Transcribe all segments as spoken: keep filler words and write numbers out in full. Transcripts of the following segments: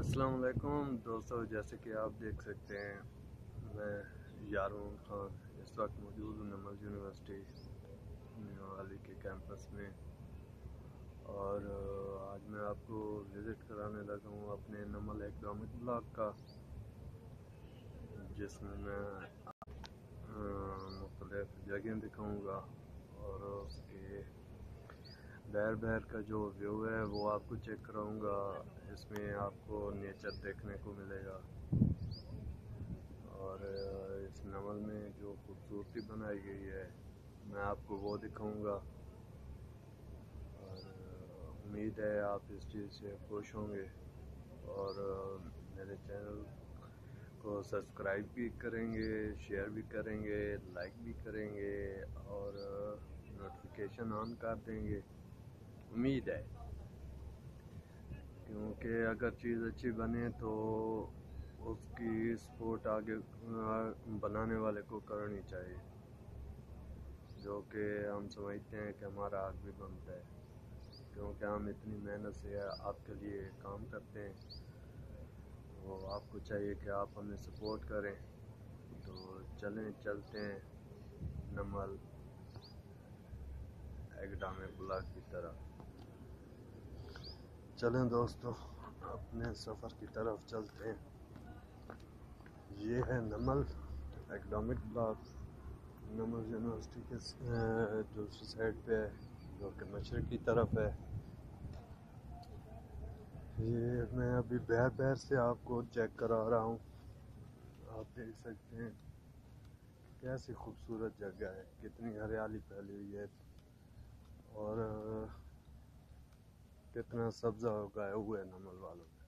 अस्सलाम वालेकुम दोस्तों, जैसे कि आप देख सकते हैं मैं यारून खान इस वक्त मौजूद हूँ नमल यूनिवर्सिटी मोहाली के कैंपस में। और आज मैं आपको विज़िट कराने लगा हूँ अपने नमल एकेडमिक ब्लॉक का, जिसमें मैं मुख्तलिफ जगह दिखाऊँगा और उसके बहर बहर का जो व्यू है वो आपको चेक कराऊंगा। इसमें आपको नेचर देखने को मिलेगा और इस नमल में जो खूबसूरती बनाई गई है मैं आपको वो दिखाऊंगा। और उम्मीद है आप इस चीज़ से खुश होंगे और मेरे चैनल को सब्सक्राइब भी करेंगे, शेयर भी करेंगे, लाइक भी करेंगे और नोटिफिकेशन ऑन कर देंगे। उम्मीद है, क्योंकि अगर चीज़ अच्छी बने तो उसकी सपोर्ट आगे बनाने वाले को करनी चाहिए, जो कि हम समझते हैं कि हमारा हक भी बनता है, क्योंकि हम इतनी मेहनत से आपके लिए काम करते हैं। तो आपको चाहिए कि आप हमें सपोर्ट करें। तो चलें चलते हैं नमल एकेडमिक ब्लॉक की तरफ। चलें दोस्तों, अपने सफ़र की तरफ चलते हैं। ये है Namal academic block Namal university के दूसरी साइड पे है, जो कि मशरक़ की तरफ है। ये मैं अभी बहर बहर से आपको चेक करा रहा हूँ। आप देख सकते हैं कैसी खूबसूरत जगह है, कितनी हरियाली फैली हुई है और कितना सब्जा उगाया हुआ है नमल वालों ने।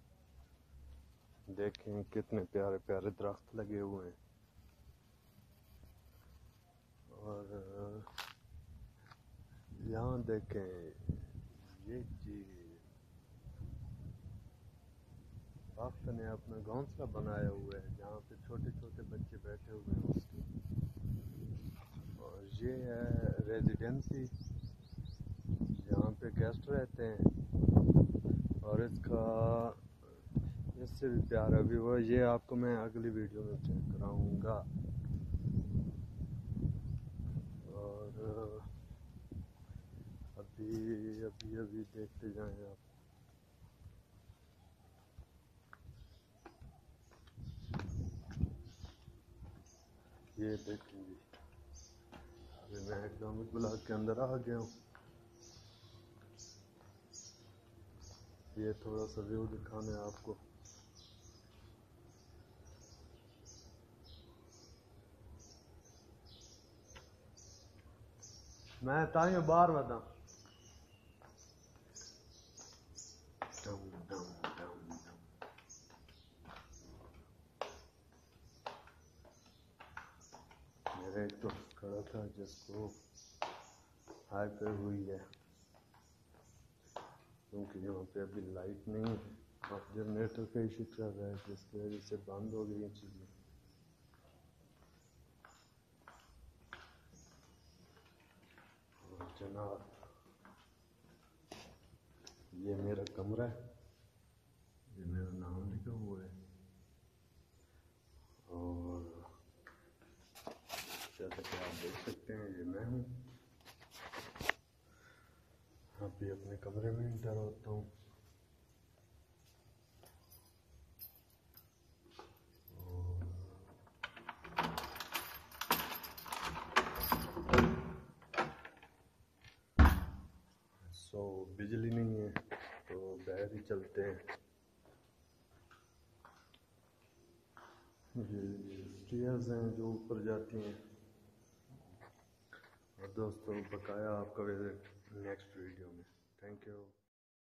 देखें कितने प्यारे प्यारे दरख्त लगे हुए हैं और यहाँ देखें ये चीज वक्त ने अपना घोंसला बनाया हुआ है, जहाँ पे छोटे छोटे बच्चे बैठे हुए हैं उसके। और ये है रेजिडेंसी, जहाँ पे गेस्ट रहते हैं। और इसका इससे भी प्यारा भी वो ये आपको मैं अगली वीडियो में चेक कराऊंगा। और अभी अभी अभी देखते जाएं आप। ये देखेंगे, अभी मैं एकेडमिक ब्लॉक के अंदर आ गया हूँ। ये थोड़ा सा व्यू दिखाना है आपको। मैं ताइयों बाहर बता मेरा एक दोस्त खड़ा था जिसको हाई पे हुई है, क्योंकि यहाँ पे अभी लाइट नहीं है और जनरेटर का इशू चल रहा है, जिसकी वजह से बंद हो गई चीज़ें। और जनाब ये मेरा कमरा है, ये मेरा नाम लिखा हुआ है और जैसा कि आप देख सकते हैं ये मैं हूँ। अभी अपने कमरे में इंटर होता हूँ। सो बिजली नहीं है तो बाहर ही चलते हैं। ये स्टेयर्स हैं जो ऊपर जाती हैं। और दोस्तों बकाया आपका विजिट नेक्स्ट वीडियो में। Thank you.